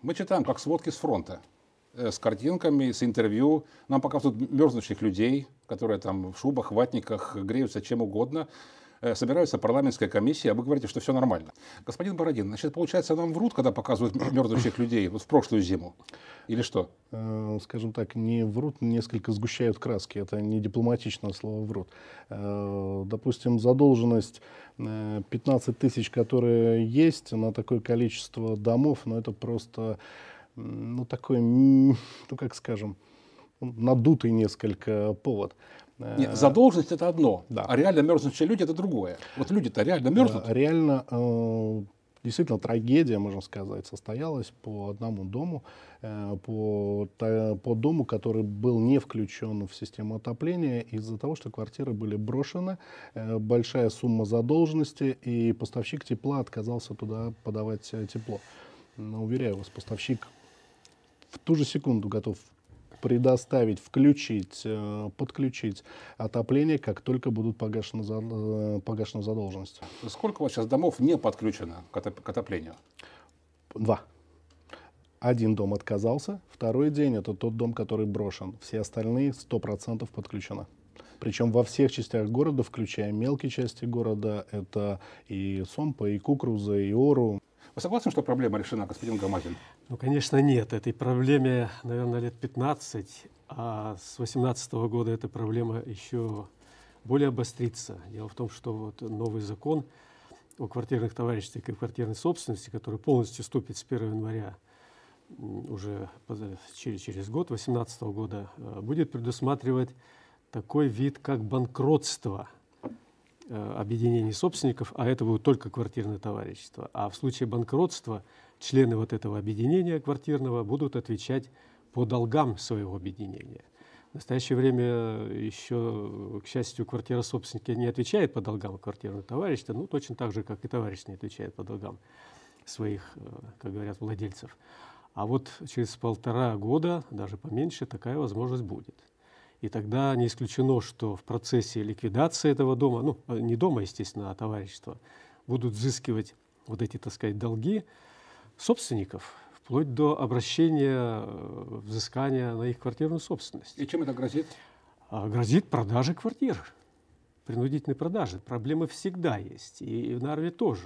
Мы читаем как сводки с фронта, с картинками, с интервью. Нам показывают мерзнущих людей, которые там в шубах, ватниках, греются чем угодно. Собирается парламентская комиссия, а вы говорите, что все нормально. Господин Бородин, значит, получается, нам врут, когда показывают мерзнущих людей вот в прошлую зиму? Или что? Скажем так, не врут, несколько сгущают краски. Это не дипломатичное слово «врут». Допустим, задолженность 15 тысяч, которые есть на такое количество домов, но это просто, ну, такой, ну, как скажем, надутый несколько повод. Нет, задолженность это одно, да. А реально мерзнущие люди это другое. Вот люди-то реально мерзнут. Реально, действительно, трагедия, можно сказать, состоялась по одному дому, по дому, который был не включен в систему отопления из-за того, что квартиры были брошены, большая сумма задолженности, и поставщик тепла отказался туда подавать тепло. Но, уверяю вас, поставщик в ту же секунду готов предоставить, включить, подключить отопление, как только будут погашены задолженности. Сколько у вас сейчас домов не подключено к отоплению? 2. Один дом отказался, второй день это тот дом, который брошен. Все остальные 100% подключены. Причем во всех частях города, включая мелкие части города, это и Сомпа, и Кукруза, и Ору. Вы согласны, что проблема решена, господин Гамазин? Ну, конечно, нет. Этой проблеме, наверное, лет 15, а с 2018 года эта проблема еще более обострится. Дело в том, что вот новый закон о квартирных товариществах и квартирной собственности, который полностью вступит с 1 января уже через год, 2018 года, будет предусматривать такой вид, как банкротство объединений собственников, а это будут только квартирные товарищества. А в случае банкротства члены вот этого объединения квартирного будут отвечать по долгам своего объединения. В настоящее время еще, к счастью, квартира собственника не отвечает по долгам квартирного товарищества, ну точно так же, как и товарищ не отвечает по долгам своих, как говорят, владельцев. А вот через 1,5 года, даже поменьше, такая возможность будет. И тогда не исключено, что в процессе ликвидации этого дома, ну, не дома, естественно, а товарищества, будут взыскивать вот эти, так сказать, долги собственников, вплоть до обращения взыскания на их квартирную собственность. И чем это грозит? Грозит продажей квартир, принудительной продажи. Проблемы всегда есть, и в Нарве тоже.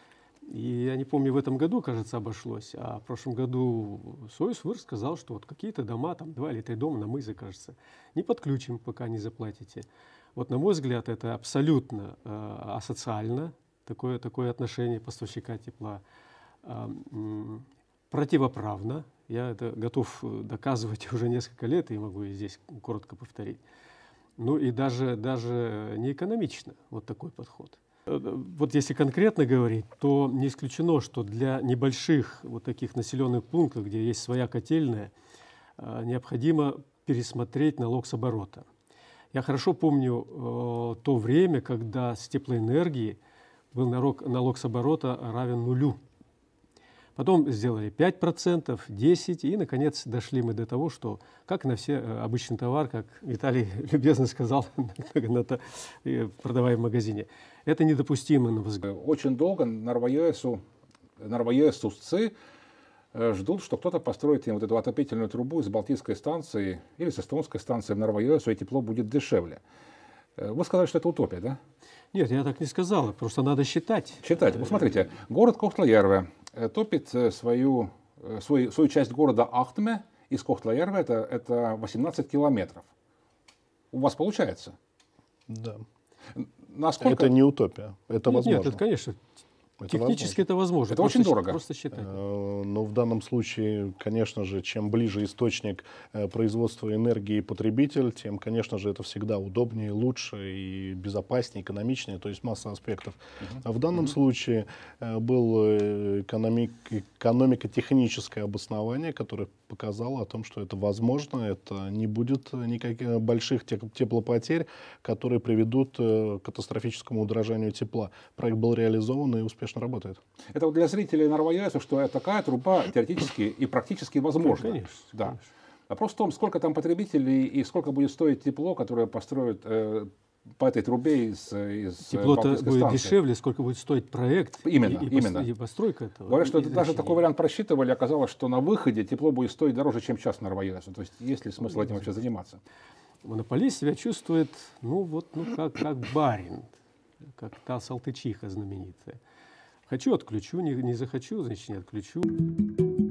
И я не помню, в этом году, кажется, обошлось, а в прошлом году Союз сказал, что вот какие-то дома, там 2 или 3 дома на Мызе, кажется, не подключим, пока не заплатите. Вот, на мой взгляд, это абсолютно асоциально, такое отношение поставщика тепла, противоправно. Я это готов доказывать уже несколько лет, и могу и здесь коротко повторить. Ну и даже не экономично вот такой подход. Вот если конкретно говорить, то не исключено, что для небольших вот таких населенных пунктов, где есть своя котельная, необходимо пересмотреть налог с оборота. Я хорошо помню то время, когда с теплоэнергии был налог с оборота равен 0. Потом сделали 5%, 10%, и, наконец, дошли мы до того, что, как на все обычный товар, как Виталий любезно сказал, продавая в магазине, это недопустимо, на взгляд. Очень долго нарвоесовцы ждут, что кто-то построит им вот эту отопительную трубу из Балтийской станции или с эстонской станции в Нарвоесу, и тепло будет дешевле. Вы сказали, что это утопия, да? Нет, я так не сказал, просто надо считать. Считать. Вот смотрите, город Кохтла-Järve топит свою часть города Ахтме из Кохтла-Järve, это 18 километров. У вас получается? Да. Насколько... Это не утопия, это возможно. Нет, это, конечно, технически это возможно. Это очень дорого. Просто считать. Но в данном случае, конечно же, чем ближе источник производства энергии потребитель, тем, конечно же, это всегда удобнее, лучше и безопаснее, экономичнее, то есть масса аспектов. А в данном случае было экономико-техническое обоснование, которое показало о том, что это возможно, это не будет никаких больших теплопотерь, которые приведут к катастрофическому удорожанию тепла. Проект был реализован и успешно работает. Это вот для зрителей Нарвояса, что такая труба теоретически и практически возможна. Конечно, да. конечно. Вопрос в том, сколько там потребителей и сколько будет стоить тепло, которое построят по этой трубе из Тепло-то Балтийской будет станции. дешевле, сколько будет стоить проект Именно. и постройка этого. Говорят, что и даже значение. такой вариант просчитывали, оказалось, что на выходе тепло будет стоить дороже, чем час на Новоясу. То есть есть ли смысл этим вообще заниматься? Монополист себя чувствует, как барин, как та Салтычиха знаменитая. Хочу — отключу, не захочу — значит, не отключу.